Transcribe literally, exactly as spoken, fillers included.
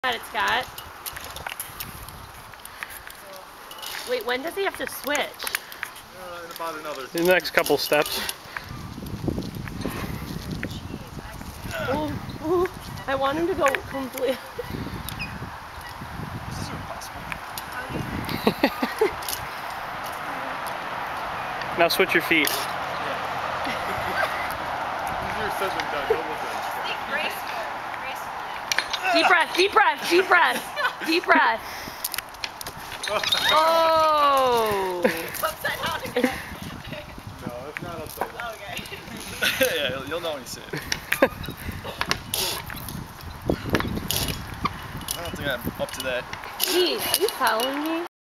Got it, Scott. Wait, when does he have to switch? Uh, in about another. The next couple steps. Ooh, ooh, I want him to go completely. This is impossible. Now switch your feet. Easier said than done. Double thing. Graceful. Graceful. Deep breath, deep breath, deep breath, deep breath. Oh! Upside down again. No, it's not upside down. Okay. Yeah, you'll know when you see it. I don't think I'm up to that. Gee, are you following me?